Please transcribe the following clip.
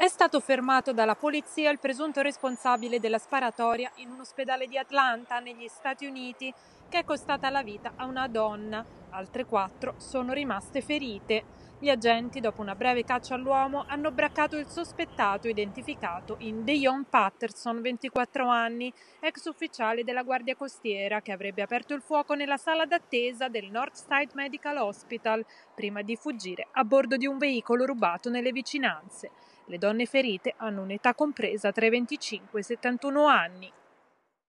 stato fermato dalla polizia il presunto responsabile della sparatoria in un ospedale di Atlanta, negli Stati Uniti, che è costata la vita a una donna. Altre 4 sono rimaste ferite. Gli agenti, dopo una breve caccia all'uomo, hanno braccato il sospettato identificato in Dejon Patterson, 24 anni, ex ufficiale della Guardia Costiera, che avrebbe aperto il fuoco nella sala d'attesa del Northside Medical Hospital prima di fuggire a bordo di un veicolo rubato nelle vicinanze. Le donne ferite hanno un'età compresa tra i 25 e i 71 anni.